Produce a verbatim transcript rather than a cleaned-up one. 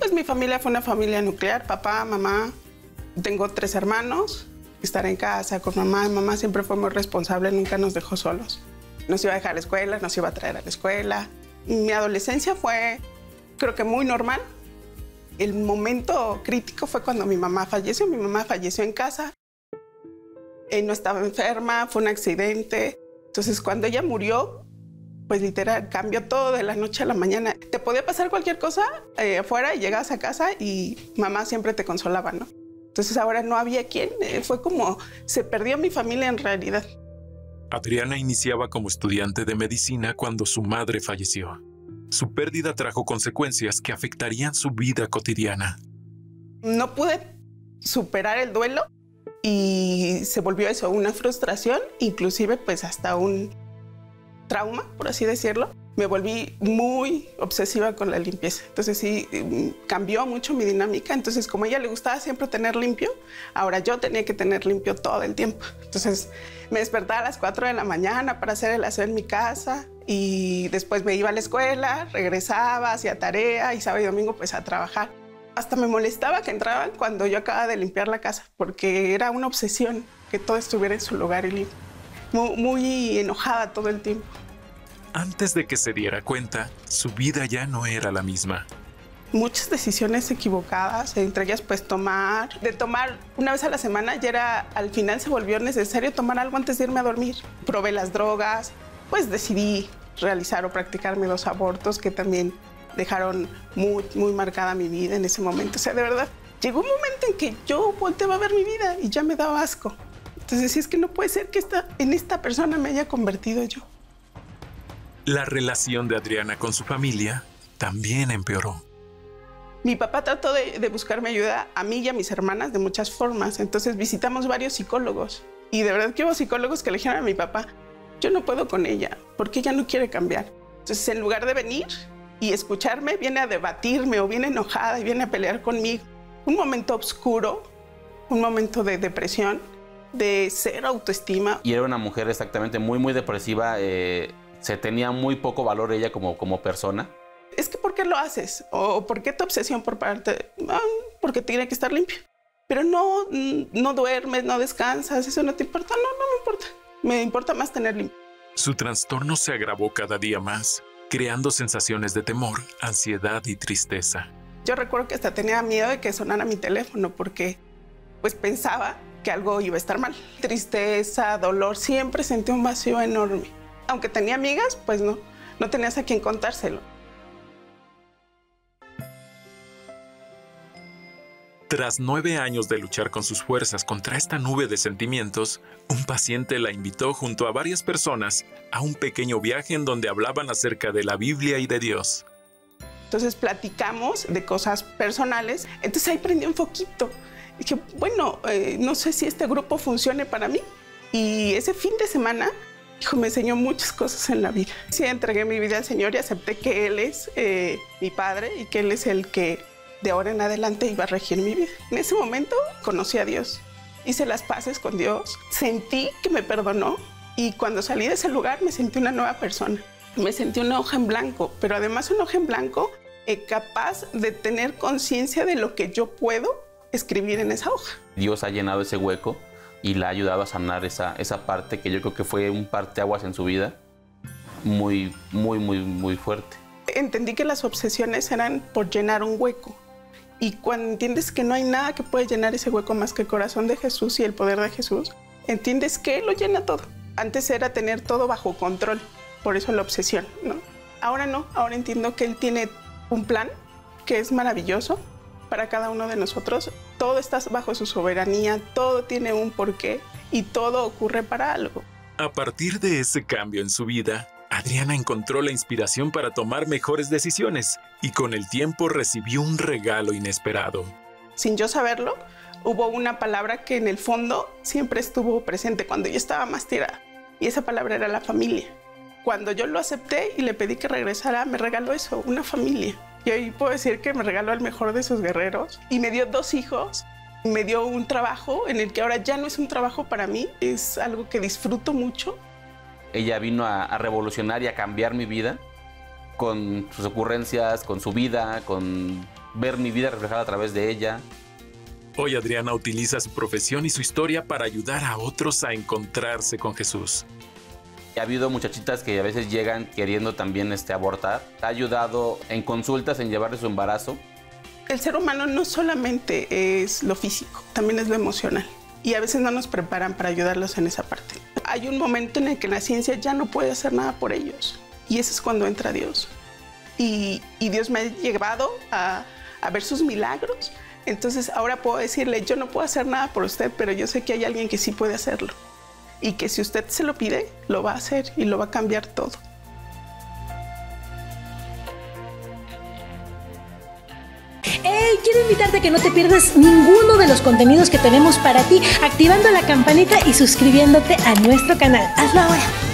Pues mi familia fue una familia nuclear, papá, mamá. Tengo tres hermanos. Estar en casa con mamá. Mamá siempre fue muy responsable, nunca nos dejó solos. Nos iba a dejar a la escuela, nos iba a traer a la escuela. Mi adolescencia fue, creo que muy normal. El momento crítico fue cuando mi mamá falleció. Mi mamá falleció en casa. Eh, no estaba enferma, fue un accidente. Entonces, cuando ella murió, pues literal, cambió todo de la noche a la mañana. Te podía pasar cualquier cosa eh, afuera y llegabas a casa y mamá siempre te consolaba, ¿no? Entonces, ahora no había quien. Eh, fue como, se perdió mi familia en realidad. Adriana iniciaba como estudiante de medicina cuando su madre falleció. Su pérdida trajo consecuencias que afectarían su vida cotidiana. No pude superar el duelo y se volvió eso, una frustración, inclusive pues hasta un trauma, por así decirlo. Me volví muy obsesiva con la limpieza. Entonces sí, cambió mucho mi dinámica. Entonces, como a ella le gustaba siempre tener limpio, ahora yo tenía que tener limpio todo el tiempo. Entonces, me despertaba a las cuatro de la mañana para hacer el aseo en mi casa y después me iba a la escuela, regresaba, hacía tarea y sábado y domingo pues a trabajar. Hasta me molestaba que entraban cuando yo acababa de limpiar la casa porque era una obsesión que todo estuviera en su lugar y limpio. Muy, muy enojada todo el tiempo. Antes de que se diera cuenta, su vida ya no era la misma. Muchas decisiones equivocadas, entre ellas pues tomar, de tomar una vez a la semana, ya era, al final se volvió necesario tomar algo antes de irme a dormir. Probé las drogas, pues decidí realizar o practicar mis dos abortos que también dejaron muy, muy marcada mi vida en ese momento. O sea, de verdad, llegó un momento en que yo volteaba a ver mi vida y ya me daba asco. Entonces decía, es que no puede ser que esta, en esta persona me haya convertido yo. La relación de Adriana con su familia también empeoró. Mi papá trató de, de buscarme ayuda a mí y a mis hermanas de muchas formas. Entonces visitamos varios psicólogos. Y de verdad que hubo psicólogos que le dijeron a mi papá, yo no puedo con ella, porque ella no quiere cambiar. Entonces, en lugar de venir y escucharme, viene a debatirme o viene enojada y viene a pelear conmigo. Un momento oscuro, un momento de depresión, de cero autoestima. Y era una mujer exactamente muy, muy depresiva. Eh, se tenía muy poco valor ella como, como persona. Es que ¿por qué lo haces? ¿O por qué tu obsesión por parte? Ah, porque tiene que estar limpio. Pero no, no duermes, no descansas, eso no te importa. No, no me importa. Me importa más tener limpio. Su trastorno se agravó cada día más, creando sensaciones de temor, ansiedad y tristeza. Yo recuerdo que hasta tenía miedo de que sonara mi teléfono porque pues pensaba que algo iba a estar mal. Tristeza, dolor, siempre sentí un vacío enorme. Aunque tenía amigas, pues no, no tenías a quien contárselo. Tras nueve años de luchar con sus fuerzas contra esta nube de sentimientos, un paciente la invitó junto a varias personas a un pequeño viaje en donde hablaban acerca de la Biblia y de Dios. Entonces platicamos de cosas personales, entonces ahí prendí un foquito. Dije, bueno, eh, no sé si este grupo funcione para mí. Y ese fin de semana, hijo, me enseñó muchas cosas en la vida. Sí, entregué mi vida al Señor y acepté que Él es eh, mi Padre y que Él es el que de ahora en adelante iba a regir mi vida. En ese momento conocí a Dios, hice las paces con Dios, sentí que me perdonó y cuando salí de ese lugar me sentí una nueva persona. Me sentí una hoja en blanco, pero además una hoja en blanco eh, capaz de tener conciencia de lo que yo puedo escribir en esa hoja. Dios ha llenado ese hueco y la ha ayudado a sanar esa, esa parte que yo creo que fue un parteaguas en su vida muy, muy, muy, muy fuerte. Entendí que las obsesiones eran por llenar un hueco. Y cuando entiendes que no hay nada que puede llenar ese hueco más que el corazón de Jesús y el poder de Jesús, entiendes que Él lo llena todo. Antes era tener todo bajo control, por eso la obsesión, ¿no? Ahora no, ahora entiendo que Él tiene un plan que es maravilloso para cada uno de nosotros. Todo está bajo su soberanía, todo tiene un porqué y todo ocurre para algo. A partir de ese cambio en su vida, Adriana encontró la inspiración para tomar mejores decisiones y con el tiempo recibió un regalo inesperado. Sin yo saberlo, hubo una palabra que en el fondo siempre estuvo presente cuando yo estaba más tirada y esa palabra era la familia. Cuando yo lo acepté y le pedí que regresara, me regaló eso, una familia. Y hoy puedo decir que me regaló el mejor de sus guerreros y me dio dos hijos. Me dio un trabajo en el que ahora ya no es un trabajo para mí, es algo que disfruto mucho. Ella vino a, a revolucionar y a cambiar mi vida con sus ocurrencias, con su vida, con ver mi vida reflejada a través de ella. Hoy Adriana utiliza su profesión y su historia para ayudar a otros a encontrarse con Jesús. Ha habido muchachitas que a veces llegan queriendo también este, abortar. Ha ayudado en consultas en llevarles su embarazo. El ser humano no solamente es lo físico, también es lo emocional. Y a veces no nos preparan para ayudarlos en esa parte. Hay un momento en el que la ciencia ya no puede hacer nada por ellos. Y ese es cuando entra Dios. Y, y Dios me ha llevado a, a ver sus milagros. Entonces ahora puedo decirle, yo no puedo hacer nada por usted, pero yo sé que hay alguien que sí puede hacerlo. Y que si usted se lo pide, lo va a hacer y lo va a cambiar todo. Hey, quiero invitarte a que no te pierdas ninguno de los contenidos que tenemos para ti, activando la campanita y suscribiéndote a nuestro canal. Hazlo ahora.